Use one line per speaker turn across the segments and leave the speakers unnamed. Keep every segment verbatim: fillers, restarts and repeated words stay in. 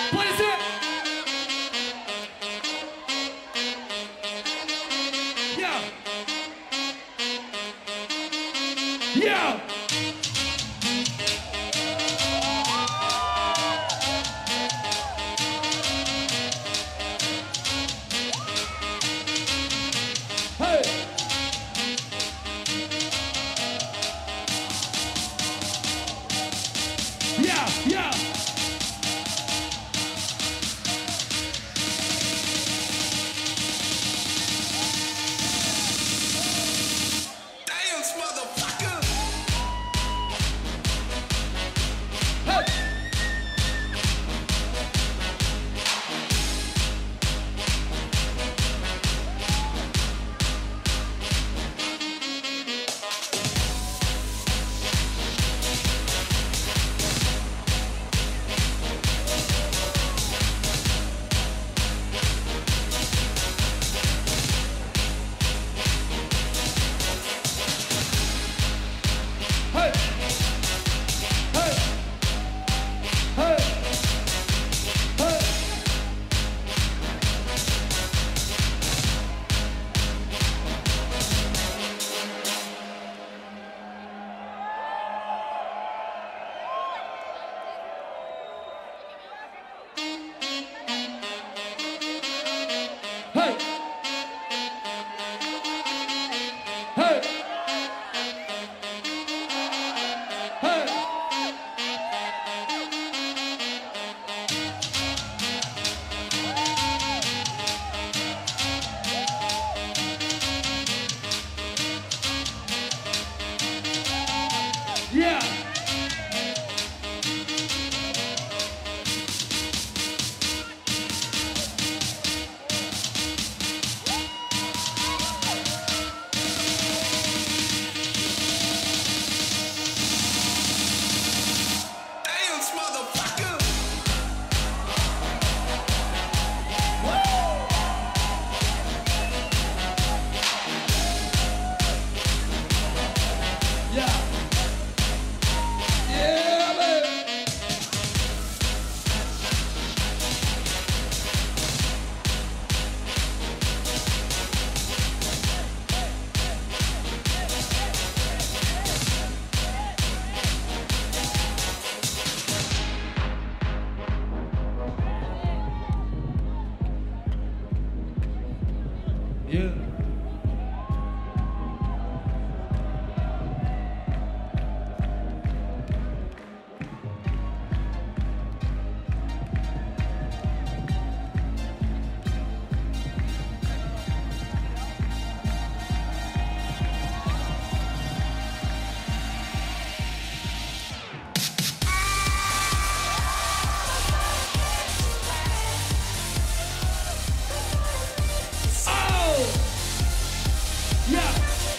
What is it? Yeah. Yeah. Hey. Yeah, yeah.
Dance, motherfucker!
Hey. Hey. Hey. Hey. Hey. Hey. Hey. Hey. Yeah.
Dance, motherfucker!
Yeah. Yeah, baby. Yeah. Oh! Yeah.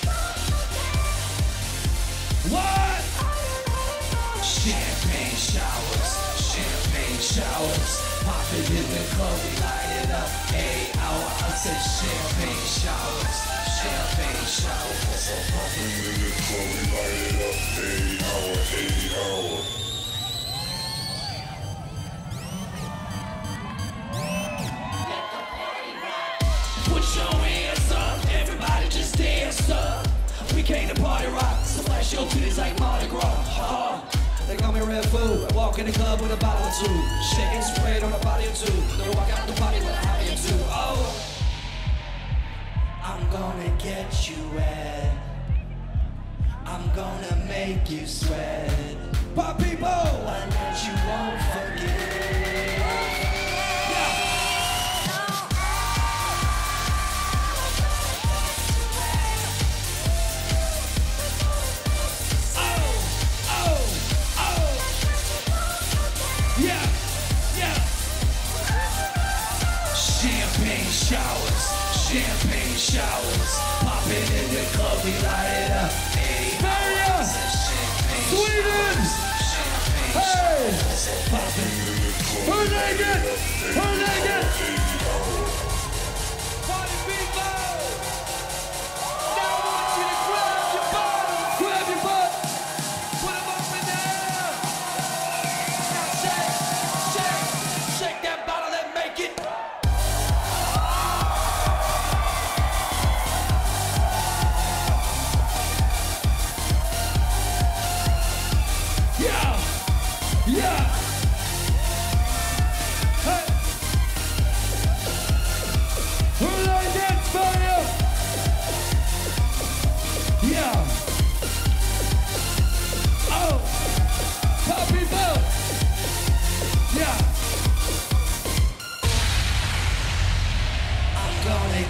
What?
Champagne showers, champagne showers. Popping in the club, we light it up. Eight hour, I said champagne showers, champagne showers. Popping in the club, we light it up. Eight hour, eight hour. Put your hands up, everybody just dance up. We came to party rock, so flash your titties like Mardi Gras. Uh-huh. They call me Red Food. I walk in the club with a bottle or two, shaking sprayed on a body or two. Then walk out the party with a hobby or two. Oh, I'm gonna get you wet. I'm gonna make you sweat.
Pop people!
One that you won't forget. Showers, champagne showers, popping in the club, we light it up. Hey,
Sweden! Hey!
popping in the club.
Who naked? Who naked?
Party people! Now I want you to grab your bottom,
Grab your butt!
put them up and down. Now shake, shake, shake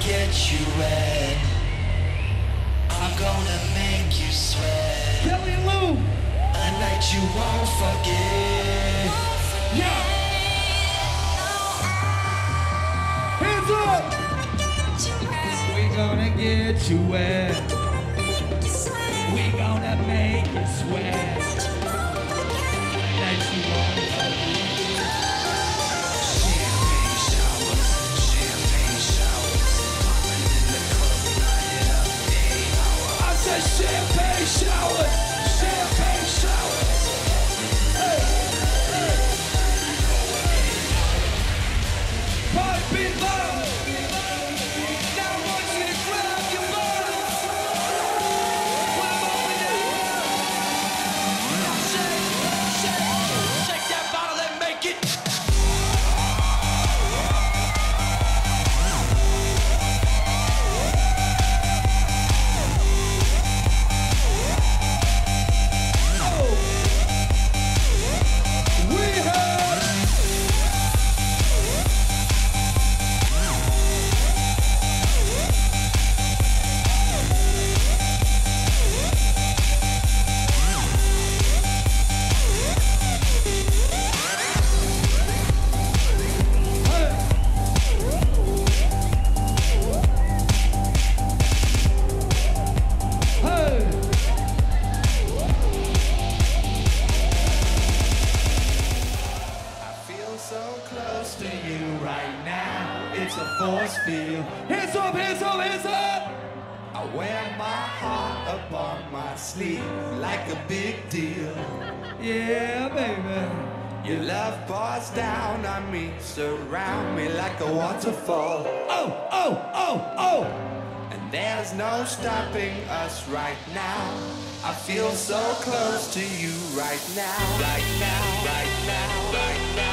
get you wet. I'm gonna make you sweat.
Kelly and Lou.
A night you won't forget.
Yeah. Hands up. We gonna get you wet. We gonna make you sweat. Night you won't forget.
Champagne showers, champagne showers. Popping in the club, light up any hour.
I said champagne showers, champagne showers. Hey, hey. Party people. Now I want you to grab your bottles. Put 'em up and down.
Shake, shake, shake that bottle and make it.
We have. Hey.
I feel so close to you right now. It's a force field.
Hands up, hands up, hands up.
I wear my heart upon my sleeve like a big deal.
Yeah, baby.
Your love pours down on me, surround me like a waterfall.
Oh, oh, oh, oh.
And there's no stopping us right now. I feel so close to you right now. Right now, right now, right now.